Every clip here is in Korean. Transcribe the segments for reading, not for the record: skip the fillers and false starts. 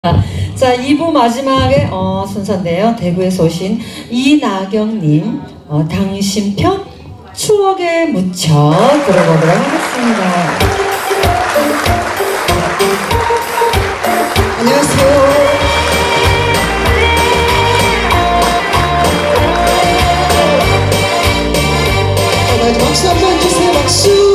자, 2부 마지막에 순서인데요. 대구에서 오신 이나경님 당신 편 추억에 묻혀 들어보도록 하겠습니다. 안녕하세요. 박수 한번 주세요. 박수.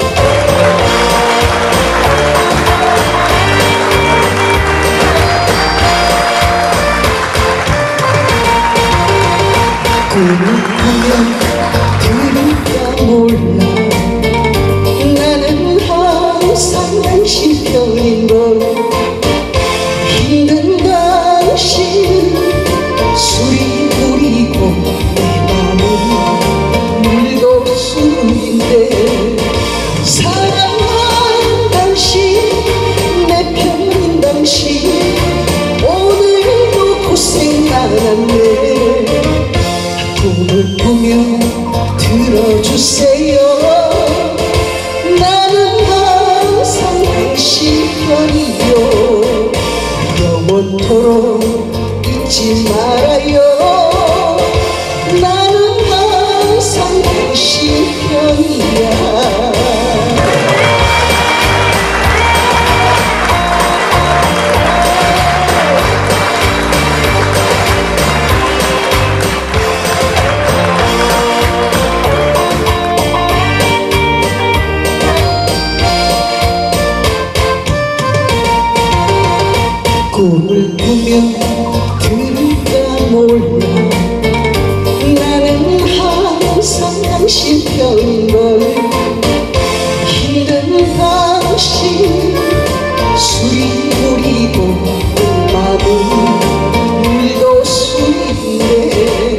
꿈을 들을까 몰라. 나는 항상 당신 편인걸. 힘든 당신 술이 부리고 내 맘은 물도술인데 사랑한 당신 내 편인 당신 오늘도 고생 많았네. 꿈을 꾸며 들어주세요. 나는 항상 당신 편이요. 영원토록 잊지 말아요. 나는 항상 당신 편이야. 꿈을 꾸며 들을까 몰라. 나는 항상 당신 편인걸. 힘든 당신 술이 부리고 마음은 물도 술인데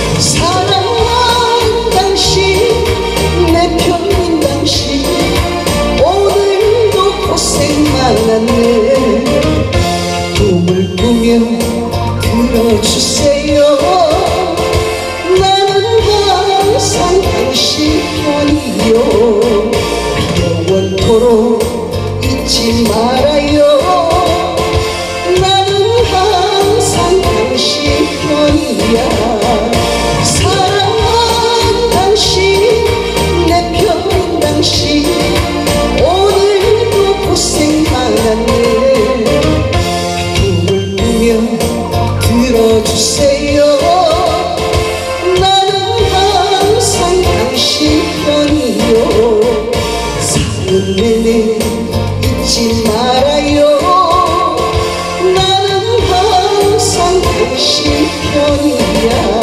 사랑한 당신 내 편인 당신 오늘도 고생 많았네. 꿈을 꾸며 들어주세요. 나는 항상 당신 편이요. 영원토록 잊지 말아요. 나는 항상 당신 편이야. 사랑한 당신 내 편인 당신 오늘도 고생 많았네. 들어주세요. 나는 항상 당신 편이요. 사는 내내 잊지 말아요. 나는 항상 당신 편이야.